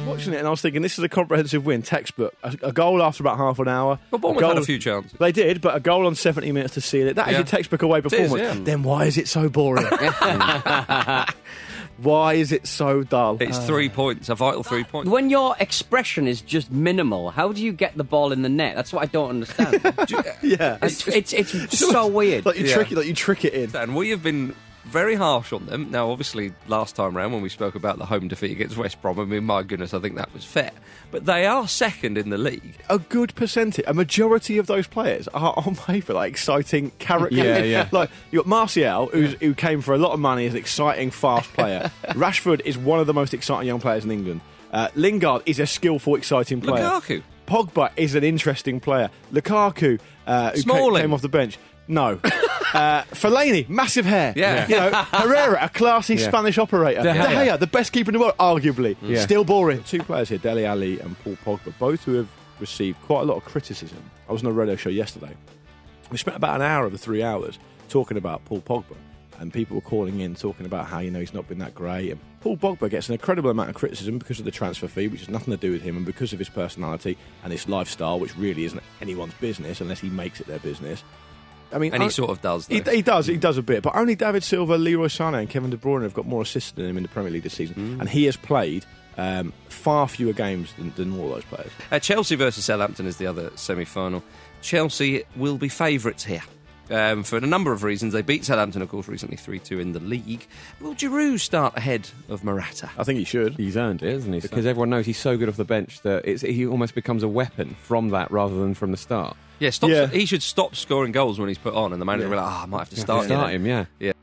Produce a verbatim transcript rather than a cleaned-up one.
watching it and I was thinking, this is a comprehensive win, textbook. A, a goal after about half an hour. But Bournemouth goal, had a few chances. They did, but a goal on seventy minutes to seal it. That Yeah. is your textbook away performance. It is, yeah. Then why is it so boring? Why is it so dull? It's three points, a vital three points. When your expression is just minimal, how do you get the ball in the net? That's what I don't understand. Yeah. it's, it's, it's so weird. Like you Yeah. trick it, like you trick it in. And we have been very harsh on them. Now, obviously, last time round when we spoke about the home defeat against West Brom, I mean, my goodness, I think that was fair. But they are second in the league. A good percentage, a majority of those players are on paper like exciting characters. Yeah, yeah. Like you got Martial, who's, who came for a lot of money, is an exciting, fast player. Rashford is one of the most exciting young players in England. Uh, Lingard is a skillful, exciting player. Lukaku. Pogba is an interesting player. Lukaku, uh, who came, Smalling. came off the bench. No. uh, Fellaini, massive hair. Yeah. You know, Herrera, a classy Yeah. Spanish operator. De De Gea. Gea, the best keeper in the world, arguably. Yeah. Still boring. Two players here, Dele Alli and Paul Pogba, both who have received quite a lot of criticism. I was on a radio show yesterday. We spent about an hour of the three hours talking about Paul Pogba, and people were calling in talking about how, you know, he's not been that great. And Paul Pogba gets an incredible amount of criticism because of the transfer fee, which has nothing to do with him, and because of his personality and his lifestyle, which really isn't anyone's business unless he makes it their business. I mean, And he I- sort of does, though. He, he does, he does a bit, but only David Silva, Leroy Sané, and Kevin De Bruyne have got more assists than him in the Premier League this season, Mm. and he has played um, far fewer games than, than all those players. Uh, Chelsea versus Southampton is the other semi-final. Chelsea will be favourites here. Um, for a number of reasons. They beat Southampton, of course, recently three two in the league. Will Giroud start ahead of Morata? I think he should. He's earned it, hasn't he? Because everyone knows he's so good off the bench that it's, he almost becomes a weapon from that rather than from the start. Yeah, stop, Yeah. he should stop scoring goals when he's put on, and the manager Yeah. will be like, oh, I might have to You have start, to start you him, know. yeah. Yeah.